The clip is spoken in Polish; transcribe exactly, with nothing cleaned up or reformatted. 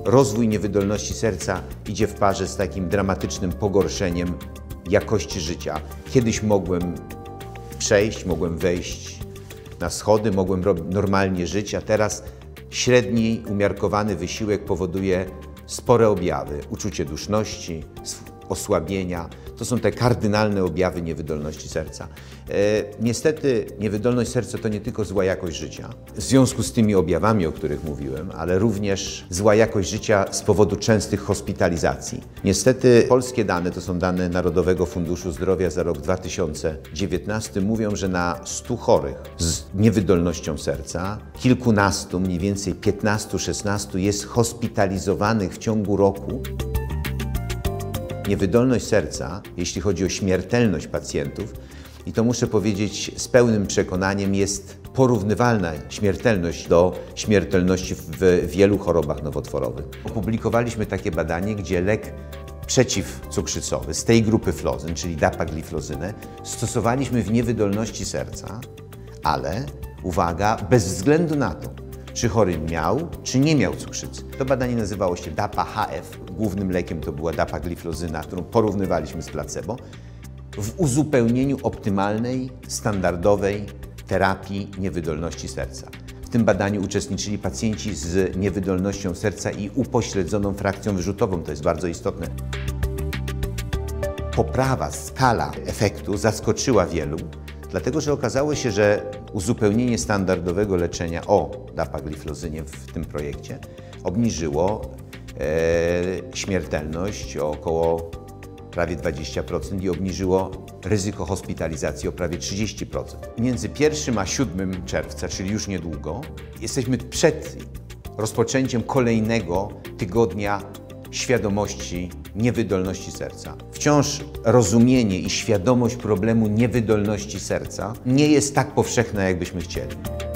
rozwój niewydolności serca idzie w parze z takim dramatycznym pogorszeniem jakości życia. Kiedyś mogłem przejść, mogłem wejść na schody, mogłem normalnie żyć, a teraz średni, umiarkowany wysiłek powoduje spore objawy. Uczucie duszności, osłabienia. To są te kardynalne objawy niewydolności serca. E, niestety niewydolność serca to nie tylko zła jakość życia. W związku z tymi objawami, o których mówiłem, ale również zła jakość życia z powodu częstych hospitalizacji. Niestety polskie dane, to są dane Narodowego Funduszu Zdrowia za rok dwa tysiące dziewiętnasty, mówią, że na stu chorych z niewydolnością serca kilkunastu, mniej więcej piętnastu, szesnastu jest hospitalizowanych w ciągu roku. Niewydolność serca, jeśli chodzi o śmiertelność pacjentów, i to muszę powiedzieć z pełnym przekonaniem, jest porównywalna śmiertelność do śmiertelności w wielu chorobach nowotworowych. Opublikowaliśmy takie badanie, gdzie lek przeciwcukrzycowy z tej grupy flozyn, czyli dapagliflozynę, stosowaliśmy w niewydolności serca, ale, uwaga, bez względu na to, czy chory miał, czy nie miał cukrzycy. To badanie nazywało się DAPA-H F. Głównym lekiem to była dapagliflozyna, którą porównywaliśmy z placebo, w uzupełnieniu optymalnej, standardowej terapii niewydolności serca. W tym badaniu uczestniczyli pacjenci z niewydolnością serca i upośledzoną frakcją wyrzutową. To jest bardzo istotne. Poprawa, skala efektu zaskoczyła wielu, dlatego że okazało się, że uzupełnienie standardowego leczenia o dapagliflozynie w tym projekcie obniżyło e, śmiertelność o około prawie dwadzieścia procent i obniżyło ryzyko hospitalizacji o prawie trzydzieści procent. Między pierwszym a siódmym czerwca, czyli już niedługo, jesteśmy przed rozpoczęciem kolejnego tygodnia świadomości niewydolności serca. Wciąż rozumienie i świadomość problemu niewydolności serca nie jest tak powszechna, jakbyśmy chcieli.